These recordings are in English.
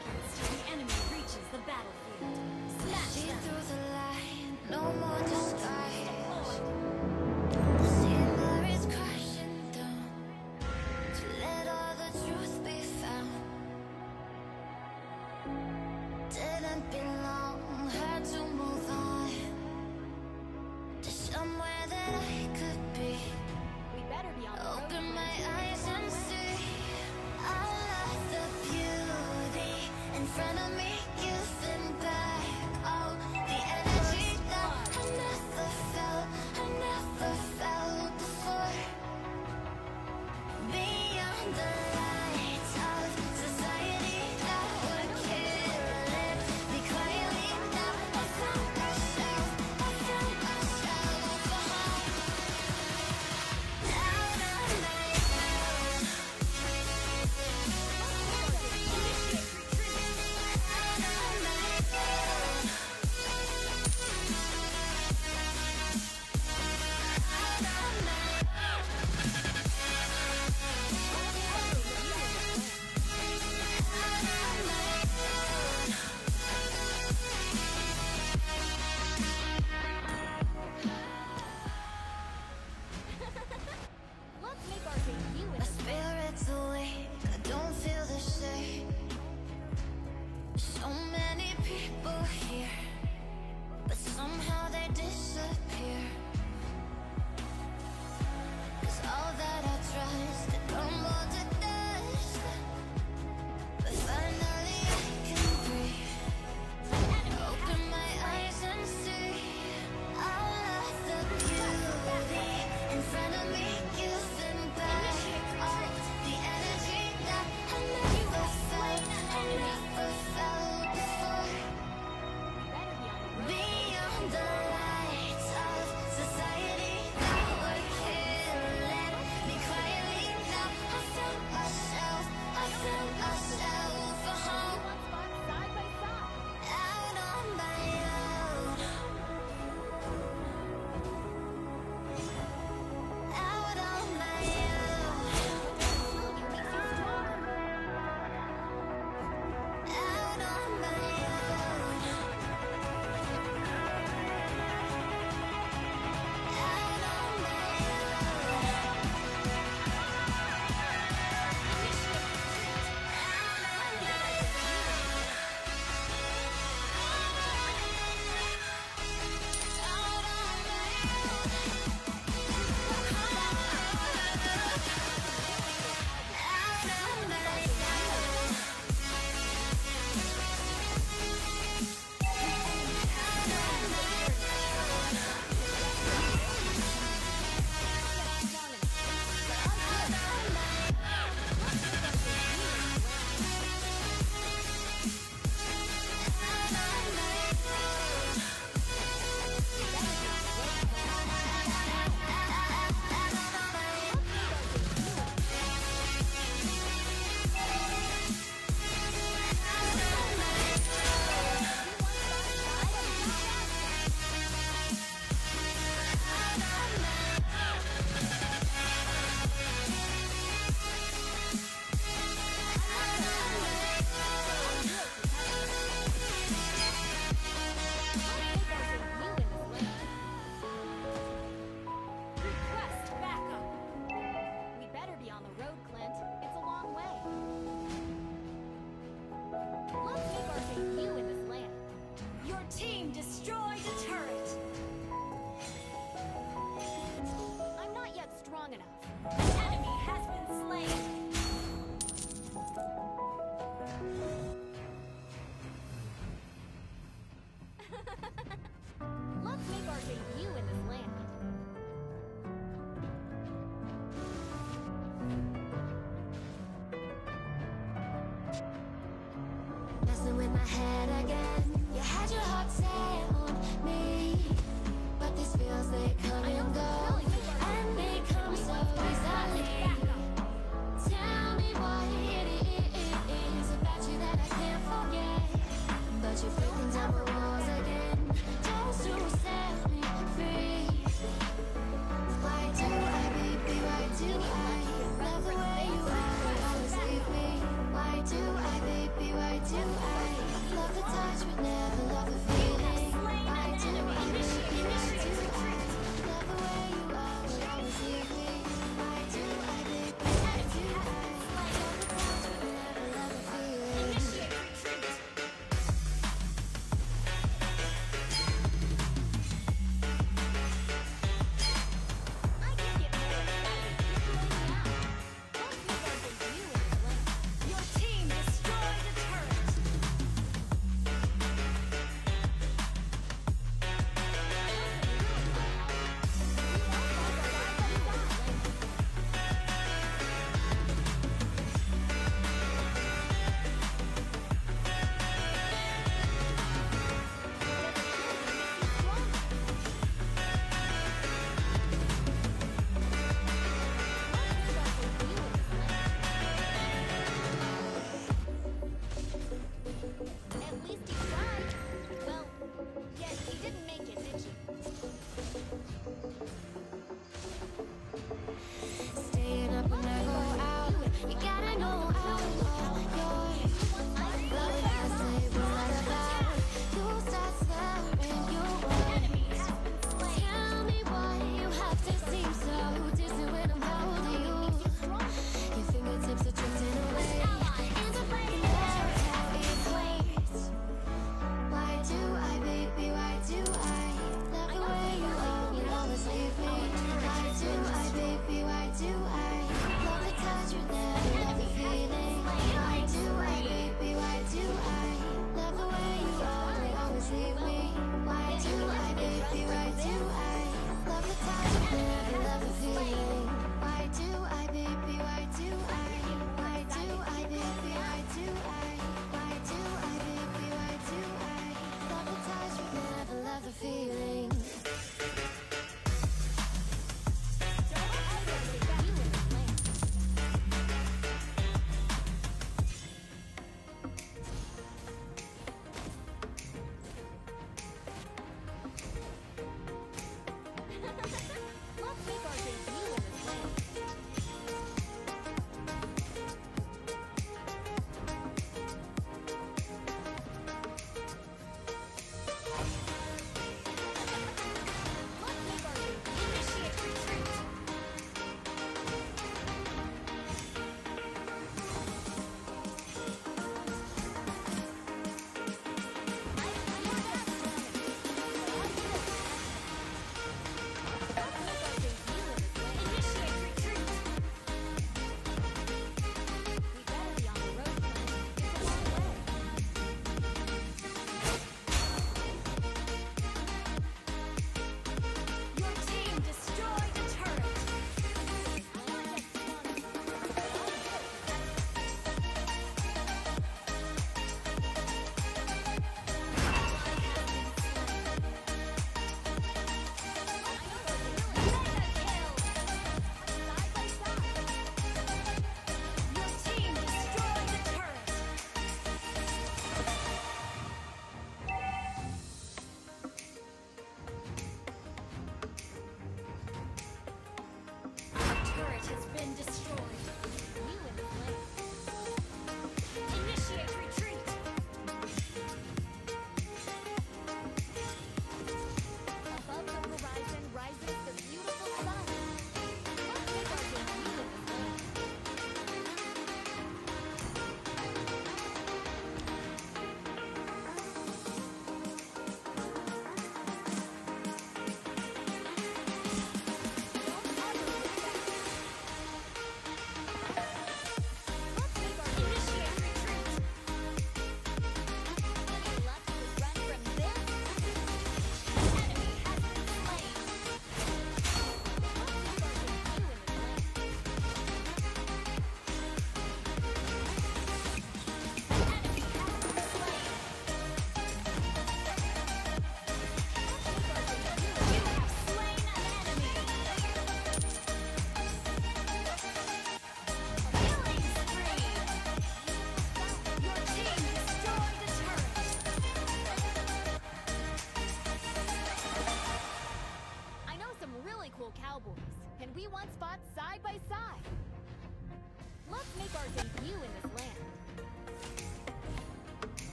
seconds till the enemy reaches the battlefield. Smash See them! through the line, no more disguise. Deployed. The simmer is crashing down to let all the truth be found. Didn't be long, had to move on to somewhere that I could be. We better be on the road. Open my eyes and see all of the beauty in front of me, giving back all the energy that I never felt before. Beyond the lights of society that would kill it, be quietly now. I found myself at home, out of my Let's make our debut in My spirit's awake, I don't feel the same. So many people here, but somehow they disappear. 'Cause all that I trust, it crumbled to dust. But finally I can breathe, open my eyes and see all of the beauty in front of me, giving back all the energy that I never felt before. better be on the road. Beyond the lights of society that would kill it, be quietly now. I found myself a home, Let's fight side by side. out on my own, out on my own, It makes you stronger. out on my own, out on my Request backup. We better be on the road, Clint. It's a long way. Let's make our debut in this land. Your team destroyed a turret. I'm not yet strong enough. The enemy has been slain. Let's make our debut in this land. Messing with my head again. You had your heart set on me, but these feels they come and go, and they come so easily. Tell me what it is about you that I can't forget. But you're breaking down the walls again, just to set me free. Why do I, baby? Why do I love the way you are? Always leave me. Why do I, baby? Why do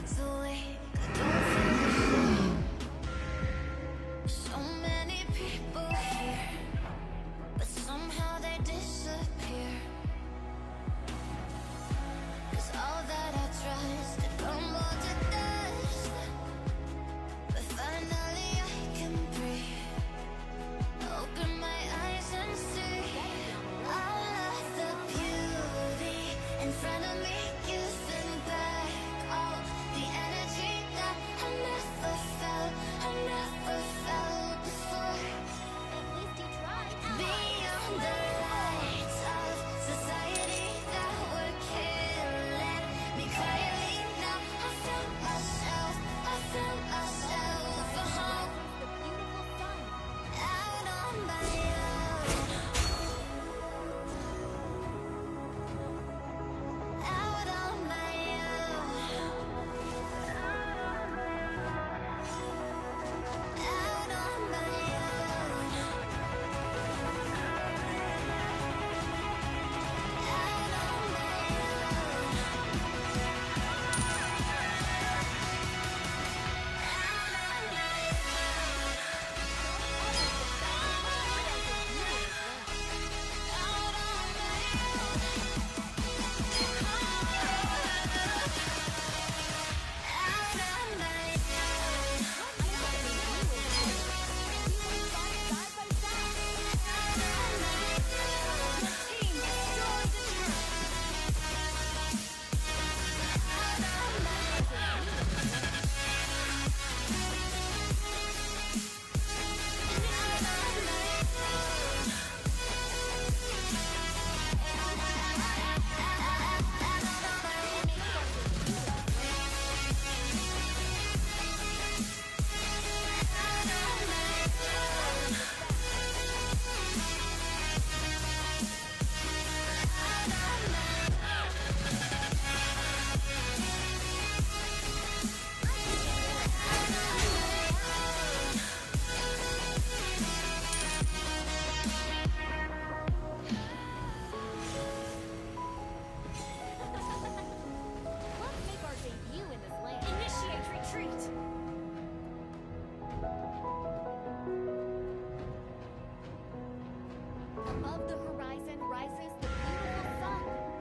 nights awake, I don't feel ashamed. So many people here, but somehow they disappear. 'Cause all that I trust had crumbled to dust. But finally I can breathe, open my eyes and see all of the beauty in front of me, giving back all the energy that I never felt before. At least you tried. Beyond the lights of society that were killing me quietly, now I found myself a home The beautiful sun. out on my own, out on my own, out on my own, out on my Let's make our debut in this land. Initiate retreat. Above the horizon rises the beautiful sun.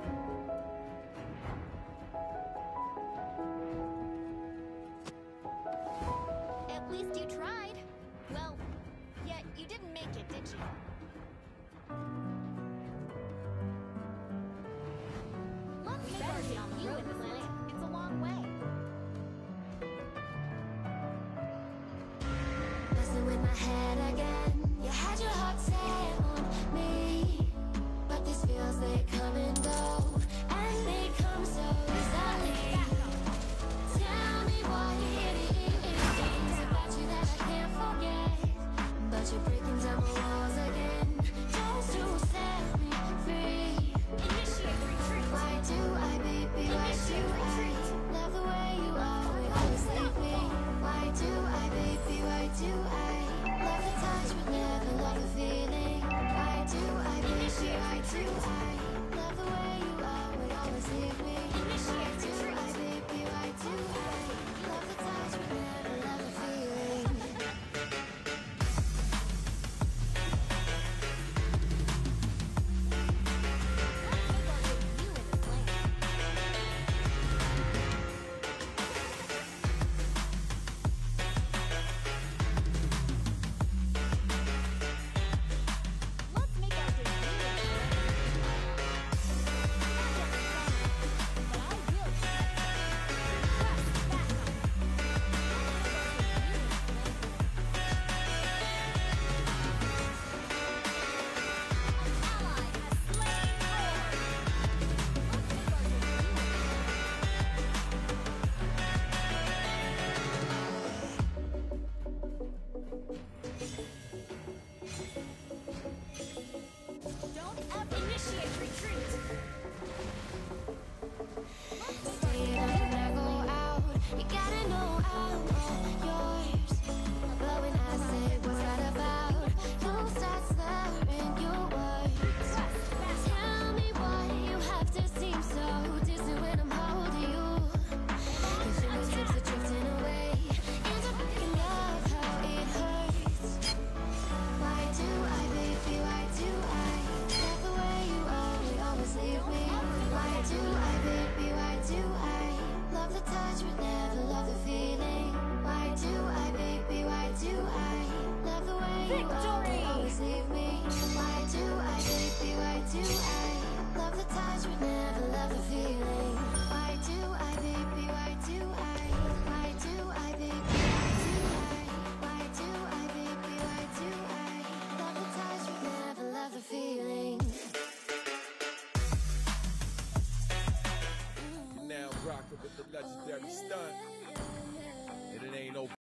At least you tried. Well, yet you didn't make it, did you? Let's make our debut in this land. It's a long way. messing with my head again. You had your heart set on me, but these feels they come and go, and they come so easily. Tell me why it is about you that I can't forget, but you're breaking down my walls again, just to set me free. Initiate retreat. Why do I, baby, why do I love the way you are when you sleep me? Why do I, baby, why do I love the touch but Victory! Always leave me. Why do I, baby, why do I love the touch but never love the feeling? Why do I, baby, why do I? Why do I, baby, why do I? Why do I, baby, why do I love the touch but never love the feeling? Now rocking with the legendary stunt, and it ain't over.